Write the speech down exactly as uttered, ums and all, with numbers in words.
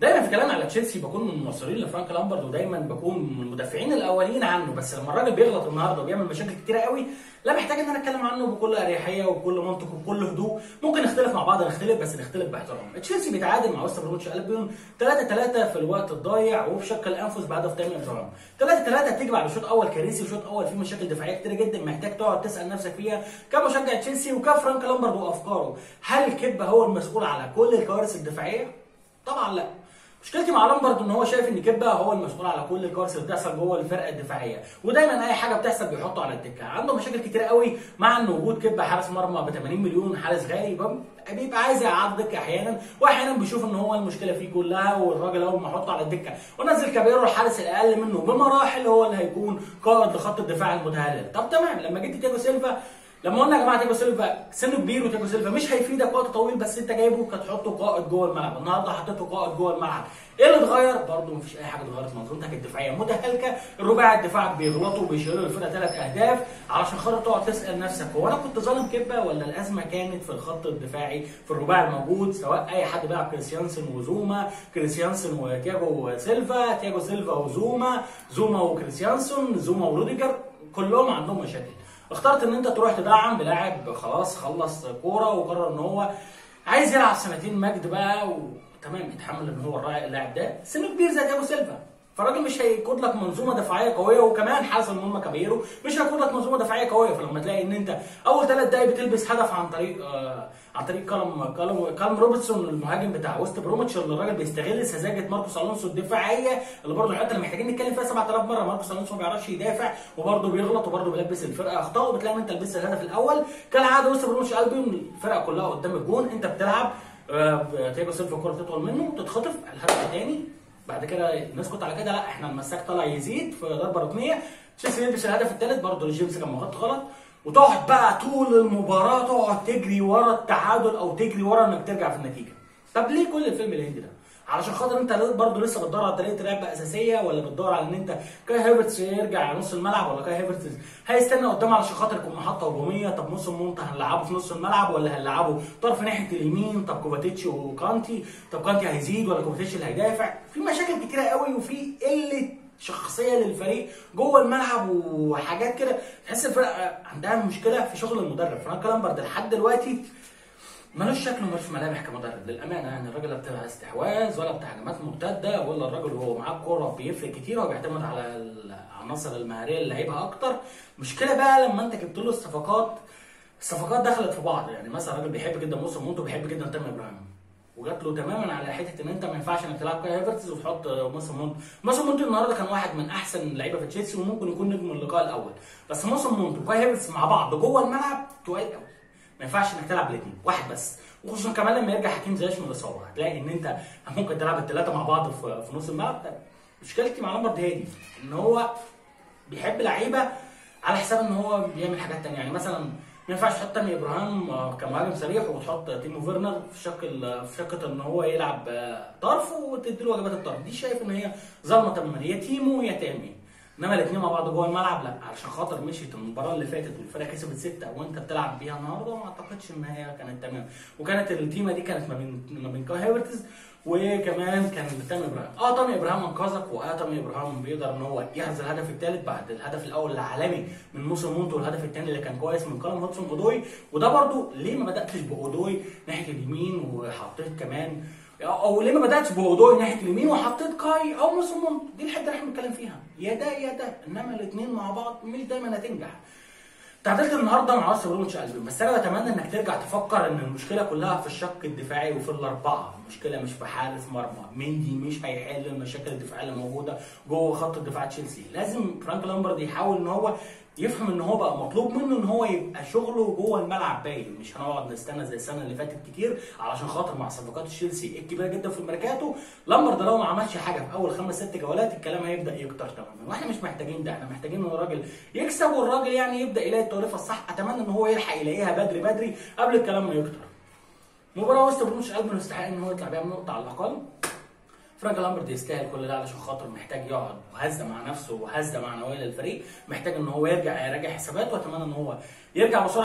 دايما في كلامي على تشيلسي بكون من المناصرين لفرانك لامبرد، ودايما بكون من المدافعين الاولين عنه، بس لما الراجل بيغلط النهارده وبيعمل مشاكل كتيره قوي لا محتاج ان انا اتكلم عنه بكل اريحيه وبكل منطق وبكل هدوء. ممكن نختلف مع بعض نختلف، بس نختلف باحترام. تشيلسي بيتعادل مع وست بروميتش البيون ثلاثة ثلاثة في الوقت الضايع وبشق الانفس بهدف تامي ابراهام. ثلاثة ثلاثة بتيجي بعد شوط اول كارثي وشوط اول فيه مشاكل دفاعيه كتيره جدا محتاج تقعد تسال نفسك فيها كمشجع تشيلسي وكفرانك لامبرد وافكاره. هل كيبا هو المسؤول على كل الكوارث الدفاعيه؟ طبعا لا. مشكلتي مع لامبرد ان هو شايف ان كيبا هو المسؤول على كل الكوارث اللي بتحصل جوه الفرقه الدفاعيه، ودايما اي حاجه بتحصل بيحطه على الدكه. عنده مشاكل كتير قوي مع ان وجود كيبا حارس مرمى ب ثمانين مليون، حارس غالي، بيبقى عايز يقعد دكه احيانا، واحيانا بيشوف ان هو المشكله فيه كلها، والراجل اول ما احطه على الدكه ونزل كابيرو الحارس الاقل منه بمراحل هو اللي هيكون قائد لخط الدفاع المتهالل. طب تمام، لما جبت تياجو سيلفا، لما قلنا يا جماعه تياجو سيلفا سنه كبير وتياجو سيلفا مش هيفيدك وقت طويل، بس انت جايبه كتحطه قائد جوه الملعب، النهارده حطيته قائد جوه الملعب. ايه اللي اتغير؟ برضه مفيش اي حاجه اتغيرت، منظومتك الدفاعيه متهالكه، الرباعي الدفاع بيغلطوا وبيشيلوا الفرقه ثلاث اهداف، علشان خاطر تقعد تسال نفسك هو انا كنت ظالم كيبا ولا الازمه كانت في الخط الدفاعي في الرباعي الموجود، سواء اي حد بيلعب كريستيانسن وزوما، كريستيانسن وتياجو سيلفا، تياجو سيلفا وزوما، زوما وكريستيانسن، زوما وروديجر، كلهم عندهم مشاكل. اخترت ان انت تروح تدعم بلاعب خلاص خلص كوره وقرر ان هو عايز يلعب سنتين مجد بقى وتمام، يتحمل ان هو اللاعب ده سنه كبير زي تياجو سيلفا، فالراجل مش هيقود لك منظومه دفاعيه قويه، وكمان حارس المرمى كابيرو مش هيقود لك منظومه دفاعيه قويه. فلما تلاقي ان انت اول ثلاث دقايق بتلبس هدف عن طريق آه عن طريق كالم كالم كالم روبرتسون المهاجم بتاع وست بروميتش، اللي الراجل بيستغل سذاجه ماركوس الونسو الدفاعيه، اللي برضه الحته اللي محتاجين نتكلم فيها سبعة آلاف مره. ماركوس الونسو ما بيعرفش يدافع وبرضه بيغلط وبرضه بيلبس الفرقه اخطاء، وبتلاقي ان انت لبست الهدف الاول كالعاده وست بروميتش البيون الفرقه كلها قدام الجون، انت بتلعب آه تياجو سيلفا الكوره تطول منه تتخطف الهدف الثاني، بعد كده نسكت على كده، لا احنا المساك طلع يزيد في ضربه ركنيه، تشيلسي يلبس الهدف الثالث برضه لجيمس كان مغطي غلط، وتقعد بقى طول المباراه تقعد تجري ورا التعادل او تجري ورا انك ترجع في النتيجه. طب ليه كل الفيلم الهندي ده؟ علشان خاطر انت برضه لسه بتدور على طريقه لعب اساسيه، ولا بتدور على ان انت كاي هافرتس يرجع نص الملعب، ولا كاي هافرتس هيستنى قدام علشان خاطر يكون محطه هجوميه؟ طب نص المنطقه هنلعبه في نص الملعب ولا هنلعبه طرف ناحيه اليمين؟ طب كوفاتيتش وكانتي، طب كانتي هيزيد ولا كوفاتيتش اللي هيدافع؟ في مشاكل كتيره قوي وفي قله شخصيه للفريق جوه الملعب وحاجات كده، تحس الفرقه عندها مشكله في شغل المدرب. فرانك لامبرد لحد دلوقتي ملوش شكل وملوش ملامح كمدرب للامانه، يعني الراجل لا بتاع استحواذ ولا بتاع هجمات مرتده، ولا الراجل وهو معاه الكوره بيفرق كتير، هو بيعتمد على العناصر المهاريه اللي لعيبها اكتر. مشكله بقى لما انت جبت له الصفقات، الصفقات دخلت في بعض، يعني مثلا الراجل بيحب جدا موسى مونتو بيحب جدا تامي ابراهام، وجات له تماما على حته ان انت ما ينفعش انك تلعب كاي هافرتز وتحط موسى مونتو. موسى مونتو النهارده كان واحد من احسن اللعيبه في تشيلسي وممكن يكون نجم اللقاء الاول، بس موسى مونتو وكاي هافرتز مع بعض جوه الملعب تقال قوي، ما ينفعش انك تلعب بالاثنين واحد بس، وخصوصا كمان لما يرجع حكيم زياش من الاصابه هتلاقي ان انت ممكن تلعب الثلاثه مع بعض في, في نص الملعب. مشكلتي مع لامبرد هادي ان هو بيحب لعيبه على حساب ان هو بيعمل حاجات ثانيه، يعني مثلا ما ينفعش تحط تامي ابراهام كمهاجم صريح وتحط تيمو فيرنر في شق في شقه ان هو يلعب طرف وتدي له واجبات الطرف، دي شايف ان هي ظلمه تماما، يا تيمو يا تامي، انما الاثنين مع بعض جوه الملعب لا، علشان خاطر مشيت المباراه اللي فاتت والفرقه كسبت سته وانت بتلعب بيها النهارده ما اعتقدش ان هي كانت تمام، وكانت التيمه دي كانت ما بين ما بين كاي هافرتز وكمان كان تامي ابراهام. اه تامي ابراهام انقذك، واه تامي ابراهام بيقدر ان هو يحرز الهدف الثالث بعد الهدف الاول العالمي من موسى مونتو، والهدف الثاني اللي كان كويس من كالم هودسون اودوي، وده برده ليه ما بداتش باودوي ناحيه اليمين وحطيت كمان، او ليه ما بداتش باودوي ناحيه اليمين وحطيت كاي او موسى مونتو؟ دي الحته اللي احنا بنتكلم فيها، يا ده يا ده، انما الاثنين مع بعض مش دايما هتنجح. تعادلت النهارده مع وست بروميتش البيون، بس انا بتمنى انك ترجع تفكر ان المشكله كلها في الشق الدفاعي وفي الاربعه، المشكله مش في حارس مرمى، مندي مش هيحل المشاكل الدفاعيه اللي موجوده جوه خط الدفاع تشيلسي. لازم فرانك لامبرد يحاول ان هو يفهم ان هو بقى مطلوب منه ان هو يبقى شغله جوه الملعب باين، مش هنقعد نستنى زي السنه اللي فاتت كتير علشان خاطر مع صفقات تشيلسي الكبيره جدا في الميركاتو. لامبرد لو ما عملش حاجه في اول خمس ست جولات الكلام هيبدا يكتر تماما، واحنا مش محتاجين ده، احنا محتاجين ان الراجل يكسب والراجل يعني يبدا يلاقي التوليفه الصح. اتمنى ان هو يلحق يلاقيها بدري بدري قبل الكلام ما يكتر. مباراه وست بروميتش البيون يستحق ان هو يطلع بيها بنقطه على الاقل. فرانك لامبرد يستاهل كل ده علشان خاطر محتاج يقعد وهزه مع نفسه وهزه معنويه للفريق، محتاج ان هو يرجع يراجع حساباته، واتمنى ان هو يرجع بسرعه.